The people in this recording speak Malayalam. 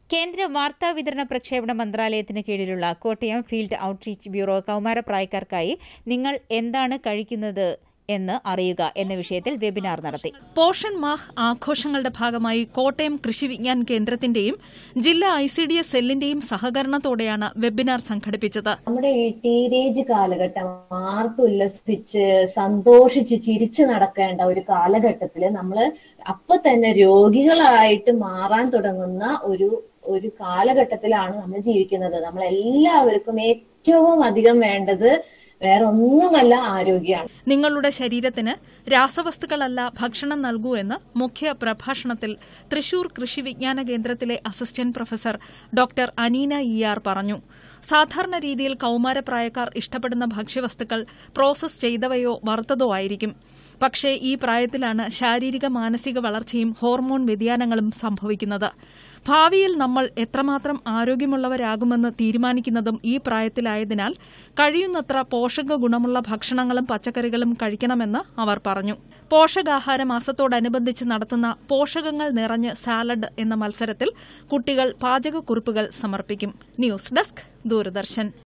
കേന്ദ്ര വാർത്താ വിതരണ പ്രക്ഷേപണ മന്ത്രാലയത്തിന് കീഴിലുള്ള കോട്ടയം ഫീൽഡ് ഔട്ട്റീച്ച് ബ്യൂറോ കൌമാരപ്രായക്കാർക്കായി നിങ്ങൾ എന്താണ് കഴിക്കുന്നത് എന്ന് അറിയുക എന്ന വിഷയത്തിൽ വെബിനാർ നടത്തി. പോഷൻ മാഹ് ആഘോഷങ്ങളുടെ ഭാഗമായി കോട്ടയം കൃഷി വിജ്ഞാൻ കേന്ദ്രത്തിന്റെയും ജില്ലാ ICDS സെല്ലിന്റെയും സഹകരണത്തോടെയാണ് വെബിനാർ സംഘടിപ്പിച്ചത്. നമ്മുടെ ഈ ടീനേജ് കാലഘട്ടം ആർത്തുല്ലസിച്ച് സന്തോഷിച്ച് ചിരിച്ചു നടക്കേണ്ട ഒരു കാലഘട്ടത്തില് നമ്മൾ അപ്പൊ തന്നെ രോഗികളായിട്ട് മാറാൻ തുടങ്ങുന്ന ഒരു കാലഘട്ടത്തിലാണ് നമ്മൾ ജീവിക്കുന്നത്. നമ്മളെല്ലാവർക്കും ഏറ്റവും അധികം വേണ്ടത് വേറെ ഒന്നുമല്ല ആരോഗ്യമാണ്. നിങ്ങളുടെ ശരീരത്തിന് രാസവസ്തുക്കളല്ല ഭക്ഷണം നൽകൂ എന്ന് മുഖ്യ പ്രഭാഷണത്തിൽ തൃശൂർ കൃഷി വിജ്ഞാന കേന്ദ്രത്തിലെ assistant professor doctor Aneena ER പറഞ്ഞു. സാധാരണ രീതിയിൽ കൌമാരപ്രായക്കാർ ഇഷ്ടപ്പെടുന്ന ഭക്ഷ്യവസ്തുക്കൾ പ്രോസസ് ചെയ്തവയോ വറുത്തതോ ആയിരിക്കും. പക്ഷേ ഈ പ്രായത്തിലാണ് ശാരീരിക മാനസിക വളർച്ചയും ഹോർമോൺ വ്യതിയാനങ്ങളും സംഭവിക്കുന്നത്. ഭാവിയിൽ നമ്മൾ എത്രമാത്രം ആരോഗ്യമുള്ളവരാകുമെന്ന് തീരുമാനിക്കുന്നതും ഈ പ്രായത്തിലായതിനാൽ കഴിയുന്നത്ര പോഷക ഗുണമുള്ള ഭക്ഷണങ്ങളും പച്ചക്കറികളും കഴിക്കണമെന്ന് അവർ പറഞ്ഞു. പോഷകാഹാര മാസത്തോടനുബന്ധിച്ച് നടത്തുന്ന പോഷകങ്ങൾ നിറഞ്ഞ് സാലഡ് എന്ന മത്സരത്തിൽ കുട്ടികൾ പാചകക്കുറിപ്പുകൾ സമർപ്പിക്കും. News desk, Doordarshan.